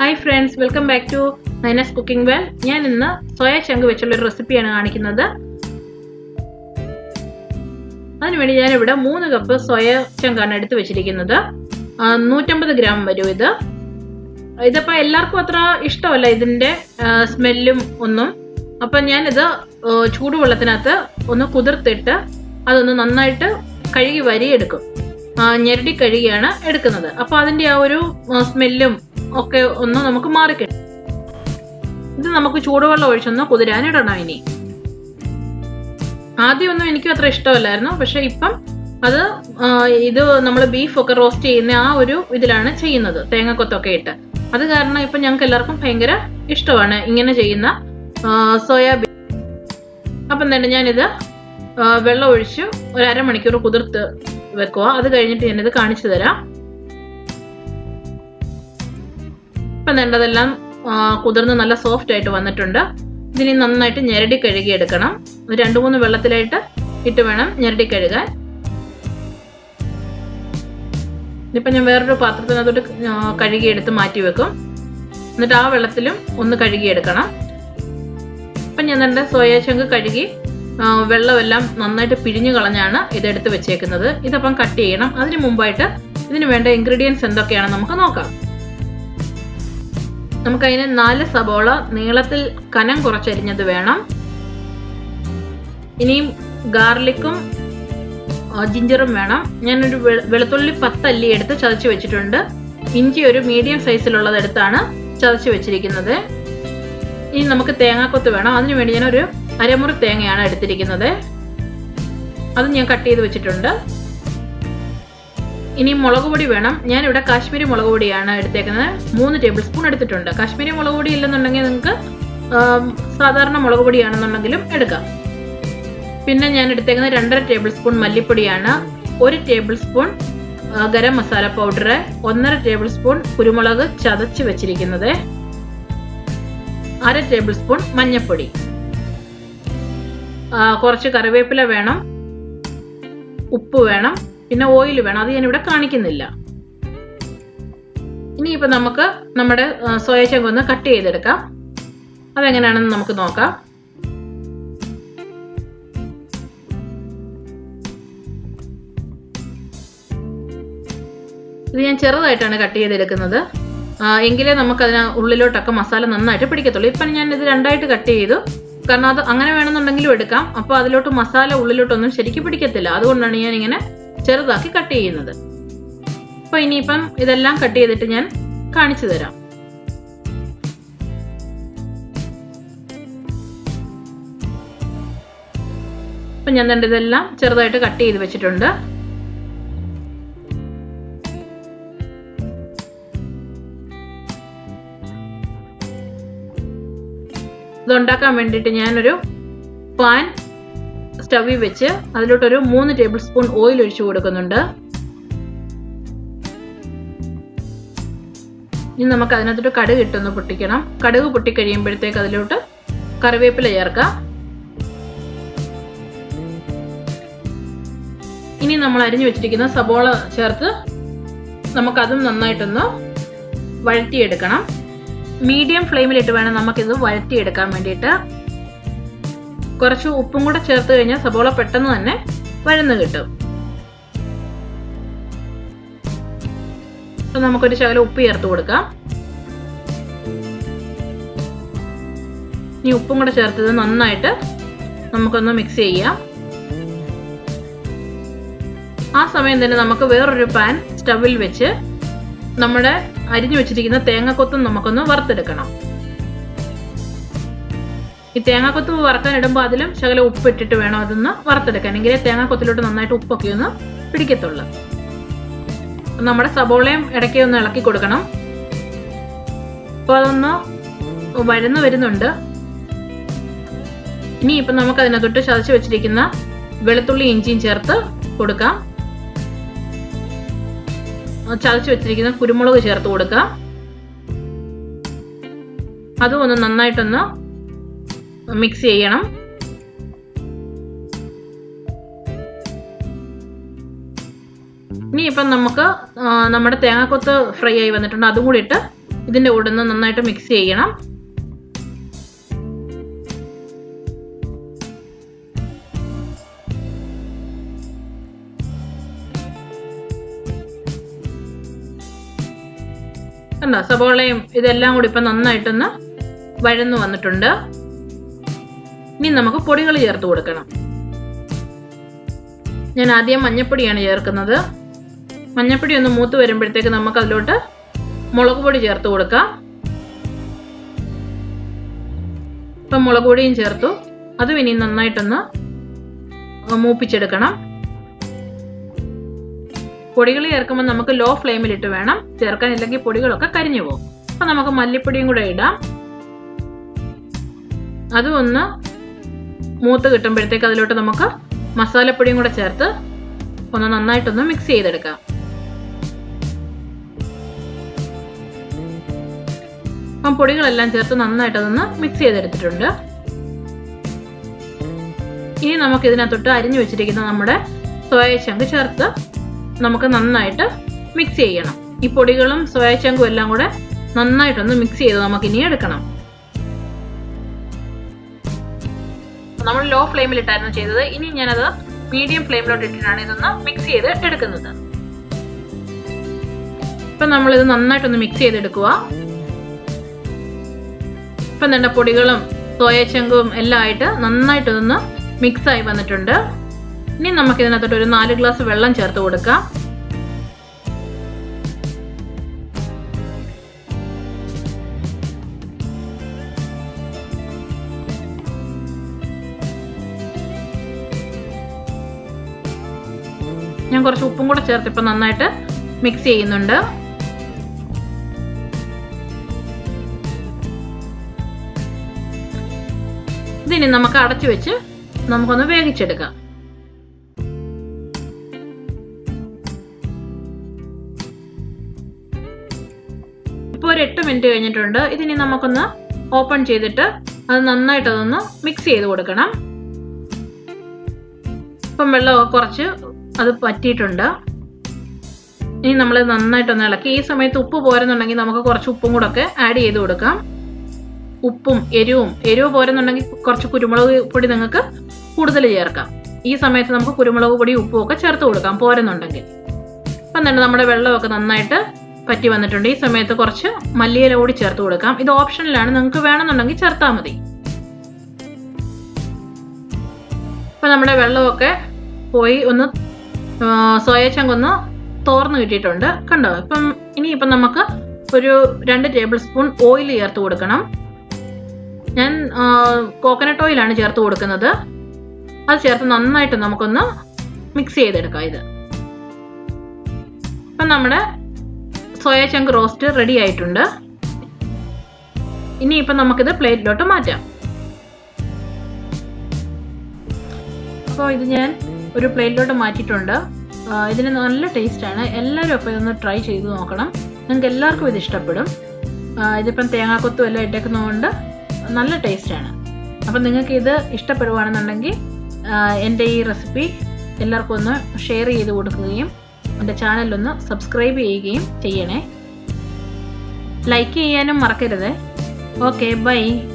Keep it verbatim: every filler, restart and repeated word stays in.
Hi friends, welcome back to Naina's Cooking Well. I am soya chunk recipe. I have three cups soya chunk. one hundred fifty grams. This is a smell. So, I have ചൂട് വെള്ളത്തിനകത്ത് ഒന്ന് കുതിർത്തിട്ട് അതൊന്ന് നന്നായിട്ട് കഴുകി വരിയെടുക്കും. ഞെരടി കഴുകിയാണ് എടുക്കുന്നത്. അപ്പോൾ അതിന്റെ ആ ഒരു സ്മെല്ലും ഒക്കെ ഒന്ന് നമുക്ക് മാറി കിട്ടും. ഇത് നമുക്ക് ചൂടുവെള്ളം ഒഴിച്ചൊന്ന് കുതിരാൻ ഇടണം. ഇനി ആദ്യം ഒന്നും എനിക്ക് അത്ര ഇഷ്ടമല്ലായിരുന്നു, പക്ഷേ ഇപ്പം അത് ഇത് നമ്മൾ ബീഫ് ഒക്കെ റോസ്റ്റ് ചെയ്യുന്ന ആ ഒരു ഇതിലാണ് ചെയ്യുന്നത്, തേങ്ങക്കൊത്തൊക്കെ ഇട്ട്. അത് കാരണം ഇപ്പം ഞങ്ങൾക്ക് എല്ലാവർക്കും ഭയങ്കര ഇഷ്ടമാണ് ഇങ്ങനെ ചെയ്യുന്ന സോയാബീൻ. അപ്പം തന്നെ ഞാനിത് വെള്ളം ഒഴിച്ച് ഒരു അരമണിക്കൂർ കുതിർത്ത് വെക്കുക. അത് കഴിഞ്ഞിട്ട് ഞാനിത് കാണിച്ചു തരാം. ഇപ്പം തന്നെ അതെല്ലാം കുതിർന്ന് നല്ല സോഫ്റ്റ് ആയിട്ട് വന്നിട്ടുണ്ട്. ഇതിനി നന്നായിട്ട് ഞെരടി കഴുകി എടുക്കണം. രണ്ട് മൂന്ന് വെള്ളത്തിലായിട്ട് ഇട്ട് വേണം ഞെരടി കഴുകാൻ. ഇതിപ്പോൾ ഞാൻ വേറൊരു പാത്രത്തിനകത്തോട്ട് കഴുകിയെടുത്ത് മാറ്റി വെക്കും. എന്നിട്ട് ആ വെള്ളത്തിലും ഒന്ന് കഴുകിയെടുക്കണം. അപ്പം ഞാൻ എൻ്റെ സോയ ചങ്ക് കഴുകി വെള്ളമെല്ലാം നന്നായിട്ട് പിഴിഞ്ഞു കളഞ്ഞാണ് ഇതെടുത്ത് വെച്ചേക്കുന്നത്. ഇതപ്പം കട്ട് ചെയ്യണം. അതിന് മുമ്പായിട്ട് ഇതിന് വേണ്ട ഇൻഗ്രീഡിയൻസ് എന്തൊക്കെയാണെന്ന് നമുക്ക് നോക്കാം. നമുക്കതിന് നാല് സബോള നീളത്തിൽ കനം കുറച്ചരിഞ്ഞത് വേണം. ഇനിയും ഗാർലിക്കും ജിഞ്ചറും വേണം. ഞാനൊരു വെളുത്തുള്ളി പത്തല്ലി എടുത്ത് ചതച്ച് വെച്ചിട്ടുണ്ട്. ഇഞ്ചി ഒരു മീഡിയം സൈസിലുള്ളത് എടുത്താണ് ചതച്ച് വെച്ചിരിക്കുന്നത്. ഇനി നമുക്ക് തേങ്ങാക്കൊത്ത് വേണം. അതിനു വേണ്ടി ഞാനൊരു അരമുറി തേങ്ങയാണ് എടുത്തിരിക്കുന്നത്. അത് ഞാൻ കട്ട് ചെയ്ത് വെച്ചിട്ടുണ്ട്. ഇനി മുളക് പൊടി വേണം. ഞാനിവിടെ കാശ്മീരി മുളക് പൊടിയാണ് എടുത്തേക്കുന്നത്. മൂന്ന് ടേബിൾ സ്പൂൺ എടുത്തിട്ടുണ്ട്. കാശ്മീരി മുളക് പൊടി ഇല്ലെന്നുണ്ടെങ്കിൽ നിങ്ങൾക്ക് സാധാരണ മുളക് പൊടിയാണെന്നുണ്ടെങ്കിലും എടുക്കാം. പിന്നെ ഞാൻ എടുത്തേക്കുന്നത് രണ്ടര ടേബിൾ സ്പൂൺ മല്ലിപ്പൊടിയാണ്. ഒരു tablespoon garam masala powder, ഒന്നര ടേബിൾ സ്പൂൺ കുരുമുളക് ചതച്ച് വെച്ചിരിക്കുന്നത്, അര ടേബിൾ സ്പൂൺ മഞ്ഞൾപ്പൊടി, കുറച്ച് കറിവേപ്പില വേണം, ഉപ്പ് വേണം, പിന്നെ ഓയിൽ വേണം. അത് ഞാനിവിടെ കാണിക്കുന്നില്ല. ഇനിയിപ്പോൾ നമുക്ക് നമ്മുടെ സോയ ചങ്ക് ഒന്ന് കട്ട് ചെയ്തെടുക്കാം. അതെങ്ങനെയാണെന്ന് നമുക്ക് നോക്കാം. ഇത് ഞാൻ ചെറുതായിട്ടാണ് കട്ട് ചെയ്തെടുക്കുന്നത്. എങ്കിലേ നമുക്ക് അതിന് ഉള്ളിലോട്ടൊക്കെ മസാല നന്നായിട്ട് പിടിക്കത്തുള്ളൂ. ഇപ്പം ഞാൻ ഇത് രണ്ടായിട്ട് കട്ട് ചെയ്തു. കാരണം അത് അങ്ങനെ വേണമെന്നുണ്ടെങ്കിലും എടുക്കാം. അപ്പോൾ അതിലോട്ട് മസാല ഉള്ളിലോട്ടൊന്നും ശരിക്കും പിടിക്കത്തില്ല. അതുകൊണ്ടാണ് ഞാൻ ഇങ്ങനെ ചെറുതാക്കി കട്ട് ചെയ്യുന്നത്. അപ്പോൾ ഇനിയിപ്പം ഇതെല്ലാം കട്ട് ചെയ്തിട്ട് ഞാൻ കാണിച്ചു തരാം. അപ്പം ഞാൻ തന്നെ ഇതെല്ലാം ചെറുതായിട്ട് കട്ട് ചെയ്ത് വെച്ചിട്ടുണ്ട്. ഇതുണ്ടാക്കാൻ വേണ്ടിയിട്ട് ഞാനൊരു പാൻ സ്റ്റവിൽ വെച്ച് അതിലോട്ടൊരു മൂന്ന് ടേബിൾ സ്പൂൺ ഓയിൽ ഒഴിച്ചു കൊടുക്കുന്നുണ്ട്. ഇനി നമുക്ക് അതിനകത്തോട്ട് കടുക് ഇട്ടൊന്ന് പൊട്ടിക്കണം. കടുക് പൊട്ടിക്കഴിയുമ്പോഴത്തേക്ക് അതിലോട്ട് കറിവേപ്പില ചേർക്കാം. ഇനി നമ്മൾ അരിഞ്ഞു വെച്ചിരിക്കുന്ന സബോള ചേർത്ത് നമുക്കതും നന്നായിട്ടൊന്ന് വഴറ്റിയെടുക്കണം. മീഡിയം ഫ്ലെയിമിലിട്ട് വേണം നമുക്കിത് വഴറ്റിയെടുക്കാൻ വേണ്ടിയിട്ട്. കുറച്ച് ഉപ്പും കൂടെ ചേർത്ത് കഴിഞ്ഞാൽ സബോള പെട്ടെന്ന് തന്നെ വഴന്ന് കിട്ടും. അപ്പം നമുക്കൊരു ശകലം ഉപ്പ് ചേർത്ത് കൊടുക്കാം. ഈ ഉപ്പും കൂടെ ചേർത്തത് നന്നായിട്ട് നമുക്കൊന്ന് മിക്സ് ചെയ്യാം. ആ സമയം തന്നെ നമുക്ക് വേറൊരു പാൻ സ്റ്റവിൽ വെച്ച് നമ്മുടെ അരിഞ്ഞു വെച്ചിരിക്കുന്ന തേങ്ങാക്കൊത്തും നമുക്കൊന്ന് വറുത്തെടുക്കണം. ഈ തേങ്ങാക്കൊത്ത് വറുക്കാൻ ഇടുമ്പോൾ അതിലും ശകലം ഉപ്പ് ഇട്ടിട്ട് വേണം അതൊന്ന് വറുത്തെടുക്കാൻ. എങ്കിലേ തേങ്ങാക്കൊത്തിലോട്ട് നന്നായിട്ട് ഉപ്പൊക്കെ ഒന്ന് പിടിക്കത്തുള്ളൂ. നമ്മുടെ സബോളയും ഇടയ്ക്ക് ഒന്ന് ഇളക്കി കൊടുക്കണം. അപ്പോൾ അതൊന്ന് വഴന്ന് വരുന്നുണ്ട്. ഇനി ഇപ്പം നമുക്ക് അതിനകത്തോട്ട് ചതച്ച് വെച്ചിരിക്കുന്ന വെളുത്തുള്ളി ഇഞ്ചിയും ചേർത്ത് കൊടുക്കാം. ചതച്ച് വെച്ചിരിക്കുന്ന കുരുമുളക് ചേർത്ത് കൊടുക്കാം. അതും ഒന്ന് നന്നായിട്ടൊന്ന് മിക്സ് ചെയ്യണം. ഇനി ഇപ്പം നമുക്ക് നമ്മുടെ തേങ്ങാക്കൊത്ത് ഫ്രൈ ആയി വന്നിട്ടുണ്ട്. അതും കൂടി ഇട്ട് ഇതിൻ്റെ കൂടെ ഒന്ന് നന്നായിട്ട് മിക്സ് ചെയ്യണം. കണ്ടോ, സവോളയും ഇതെല്ലാം കൂടി ഇപ്പം നന്നായിട്ടൊന്ന് വഴന്നു വന്നിട്ടുണ്ട്. ഇനി നമുക്ക് പൊടികൾ ചേർത്ത് കൊടുക്കണം. ഞാൻ ആദ്യം മഞ്ഞപ്പൊടിയാണ് ചേർക്കുന്നത്. മഞ്ഞപ്പൊടി ഒന്ന് മൂത്ത് വരുമ്പോഴത്തേക്ക് നമുക്ക് അതിലോട്ട് മുളക് പൊടി ചേർത്ത് കൊടുക്കാം. ഇപ്പം മുളക് പൊടിയും ചേർത്തു. അതും ഇനി നന്നായിട്ടൊന്ന് മൂപ്പിച്ചെടുക്കണം. പൊടികൾ ചേർക്കുമ്പോൾ നമുക്ക് ലോ ഫ്ലെയിമിലിട്ട് വേണം ചേർക്കാൻ, ഇല്ലെങ്കിൽ പൊടികളൊക്കെ കരിഞ്ഞു പോകും. അപ്പം നമുക്ക് മല്ലിപ്പൊടിയും കൂടെ ഇടാം. അതും ഒന്ന് മൂത്ത് കിട്ടുമ്പോഴത്തേക്ക് അതിലോട്ട് നമുക്ക് മസാലപ്പൊടിയും കൂടെ ചേർത്ത് ഒന്ന് നന്നായിട്ടൊന്ന് മിക്സ് ചെയ്തെടുക്കാം. അപ്പം പൊടികളെല്ലാം ചേർത്ത് നന്നായിട്ടതൊന്ന് മിക്സ് ചെയ്തെടുത്തിട്ടുണ്ട്. ഇനി നമുക്ക് ഇതിനകത്തോട്ട് അരിഞ്ഞു വെച്ചിരിക്കുന്ന നമ്മുടെ സോയ ചങ്ക് ചേർത്ത് നമുക്ക് നന്നായിട്ട് മിക്സ് ചെയ്യണം. ഈ പൊടികളും സോയ ചങ്കും എല്ലാം കൂടെ നന്നായിട്ടൊന്ന് മിക്സ് ചെയ്ത് നമുക്ക് ഇനി എടുക്കണം. നമ്മൾ ലോ ഫ്ലെയിമിലിട്ടായിരുന്നു ചെയ്തത്. ഇനി ഞാനത് മീഡിയം ഫ്ലെയിമിലോട്ട് ഇട്ടിട്ടാണ് ഇതൊന്ന് മിക്സ് ചെയ്ത് എടുക്കുന്നത്. ഇപ്പം നമ്മളിത് നന്നായിട്ടൊന്ന് മിക്സ് ചെയ്തെടുക്കുക. ഇപ്പം തന്നെ പൊടികളും സോയ ചങ്കും എല്ലാം ആയിട്ട് നന്നായിട്ടൊന്ന് മിക്സ് ആയി വന്നിട്ടുണ്ട്. ഇനി നമുക്ക് ഇതിനകത്തോട്ട് ഒരു നാല് ഗ്ലാസ് വെള്ളം ചേർത്ത് കൊടുക്കാം. ഞാൻ കുറച്ച് ഉപ്പും കൂടെ ചേർത്ത് ഇപ്പം നന്നായിട്ട് മിക്സ് ചെയ്യുന്നുണ്ട്. ഇതിനി നമുക്ക് അടച്ചു വെച്ച് നമുക്കൊന്ന് വേവിച്ചെടുക്കാം. ഇപ്പോൾ ഒരു എട്ട് മിനിറ്റ് കഴിഞ്ഞിട്ടുണ്ട്. ഇതിനി നമുക്കൊന്ന് ഓപ്പൺ ചെയ്തിട്ട് അത് നന്നായിട്ട് അതൊന്ന് മിക്സ് ചെയ്ത് കൊടുക്കണം. ഇപ്പം വെള്ളമൊക്കെ കുറച്ച് അത് പറ്റിയിട്ടുണ്ട്. ഇനി നമ്മൾ നന്നായിട്ടൊന്ന് ഇളക്കി. ഈ സമയത്ത് ഉപ്പ് പോരുന്നുണ്ടെങ്കിൽ നമുക്ക് കുറച്ച് ഉപ്പും കൂടെ ഒക്കെ ആഡ് ചെയ്ത് കൊടുക്കാം. ഉപ്പും എരിവും എരിവ് പോരുന്നുണ്ടെങ്കിൽ കുറച്ച് കുരുമുളക് പൊടി നിങ്ങൾക്ക് കൂടുതൽ ചേർക്കാം. ഈ സമയത്ത് നമുക്ക് കുരുമുളക് പൊടി ഉപ്പും ഒക്കെ ചേർത്ത് കൊടുക്കാം പോരുന്നുണ്ടെങ്കിൽ. അപ്പം തന്നെ നമ്മുടെ വെള്ളമൊക്കെ നന്നായിട്ട് പറ്റി വന്നിട്ടുണ്ട്. ഈ സമയത്ത് കുറച്ച് മല്ലിയില കൂടി ചേർത്ത് കൊടുക്കാം. ഇത് ഓപ്ഷനിലാണ്, നിങ്ങൾക്ക് വേണമെന്നുണ്ടെങ്കിൽ ചേർത്താൽ മതി. ഇപ്പം നമ്മുടെ വെള്ളമൊക്കെ പോയി ഒന്ന് സോയ ചങ്ക് ഒന്ന് തോർന്ന് കിട്ടിയിട്ടുണ്ട്. കണ്ടോ? ഇപ്പം ഇനിയിപ്പം നമുക്ക് ഒരു രണ്ട് ടേബിൾ സ്പൂൺ ഓയിൽ ചേർത്ത് കൊടുക്കണം. ഞാൻ കോക്കനട്ട് ഓയിലാണ് ചേർത്ത് കൊടുക്കുന്നത്. അത് ചേർത്ത് നന്നായിട്ട് നമുക്കൊന്ന് മിക്സ് ചെയ്തെടുക്കാം. ഇത് ഇപ്പം നമ്മുടെ സോയ ചങ്ക് റോസ്റ്റ് റെഡി ആയിട്ടുണ്ട്. ഇനിയിപ്പം നമുക്കിത് പ്ലേറ്റിലോട്ട് മാറ്റാം. അപ്പോൾ ഇത് ഞാൻ ഒരു പ്ലേറ്റിലോട്ട് മാറ്റിയിട്ടുണ്ട്. ഇതിന് നല്ല ടേസ്റ്റാണ്. എല്ലാവരും അപ്പോൾ ഇതൊന്ന് ട്രൈ ചെയ്ത് നോക്കണം. നിങ്ങൾക്ക് എല്ലാവർക്കും ഇത് ഇഷ്ടപ്പെടും. ഇതിപ്പം തേങ്ങാക്കൊത്തും എല്ലാം ഇട്ടേക്കുന്നതുകൊണ്ട് നല്ല ടേസ്റ്റാണ്. അപ്പം നിങ്ങൾക്ക് ഇത് ഇഷ്ടപ്പെടുകയാണെന്നുണ്ടെങ്കിൽ എൻ്റെ ഈ റെസിപ്പി എല്ലാവർക്കും ഒന്ന് ഷെയർ ചെയ്ത് കൊടുക്കുകയും എൻ്റെ ചാനലൊന്ന് സബ്സ്ക്രൈബ് ചെയ്യുകയും ചെയ്യണേ. ലൈക്ക് ചെയ്യാനും മറക്കരുത്. Okay, by.